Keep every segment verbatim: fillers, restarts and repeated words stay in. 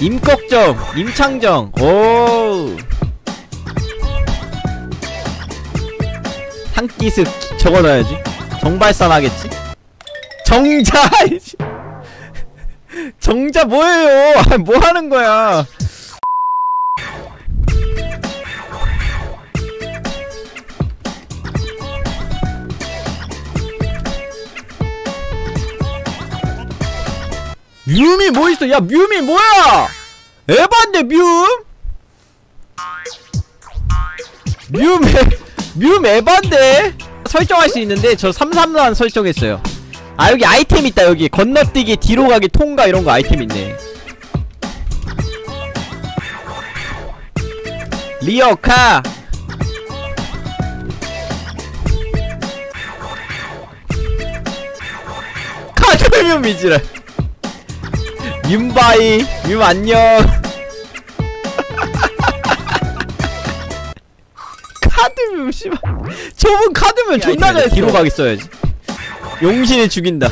임꺽정, 임창정. 오. 한기습 적어놔야지. 정발산 하겠지? 정자! 정자 뭐예요? 뭐 하는 거야? 뮤미 뭐 있어? 야, 뮤미 뭐야? 에반데 뮤? 뮤 뮤 에반데? 설정할 수 있는데 저 삼삼란 설정했어요. 아, 여기 아이템 있다. 여기 건너뛰기, 뒤로 가기, 통과 이런거 아이템 있네. 리어카 카드뮤 미지랄. 윤바이 뮤 안녕. 카드뮤 씨발. 저분 카드면 존나 잘했어. 뒤로 가기 써야지. 용신을 죽인다.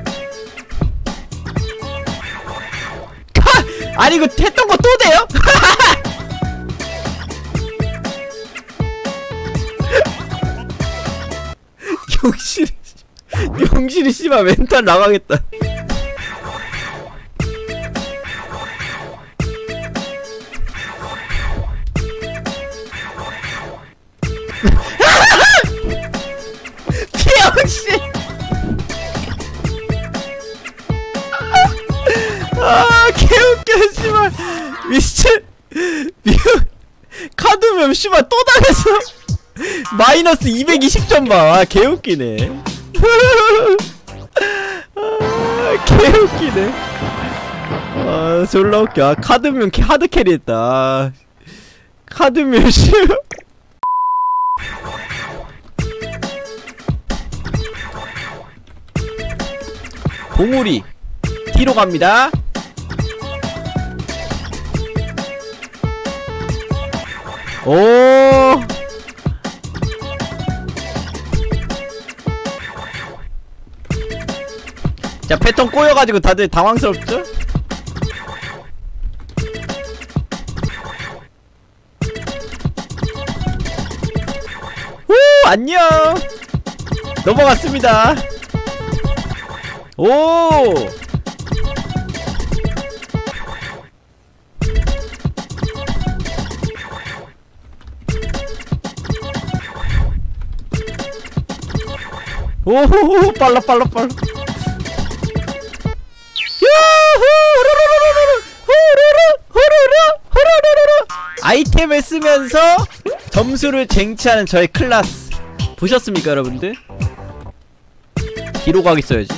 카! 아니 이거 했던 거 또 돼요? 용신이 용신이 씨발 멘탈 나가겠다. 병신! 아, 개웃겨, 씨발. 미친. 뮤, 카드면, 씨발, 또 당했어. 마이너스 이백이십 점 봐. 아, 개웃기네. 아, 개웃기네. 아, 졸라 웃겨. 아, 카드면 하드 캐리 했다. 카드면, 씨발. 봉우리 뒤로 갑니다. 오. 자, 패턴 꼬여가지고 다들 당황스럽죠? 오, 안녕. 넘어갔습니다. 오! 오호호, 빨라 빨라 빨라. 아이템을 쓰면서 점수를 쟁취하는 저의 클라스 보셨습니까, 여러분들? 뒤로 가기 써야지.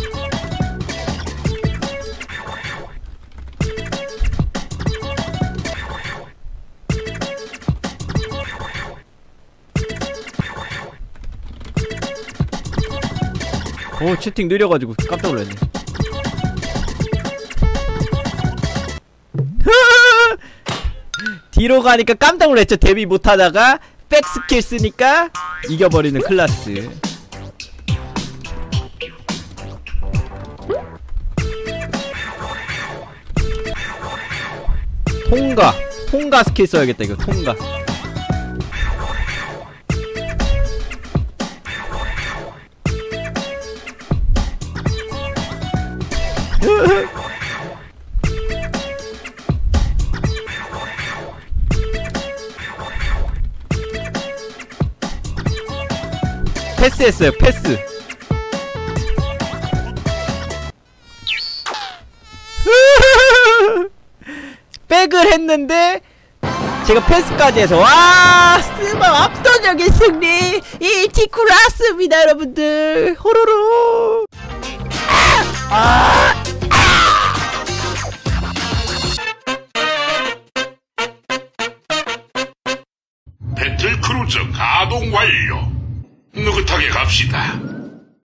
오, 채팅 느려가지고 깜짝 놀랐네. 뒤로 가니까 깜짝 놀랐죠. 데뷔 못하다가 백스킬 쓰니까 이겨버리는 클라스. 통과 통과 스킬 써야겠다. 이거 통과. 패스했어요. 패스. 백을 했는데 제가 패스까지 해서 와, 스마 압도적인 승리 이 티쿠라스입니다, 여러분들. 호로로. 아! 아! 배틀크루저 가동 완료. 느긋하게 갑시다.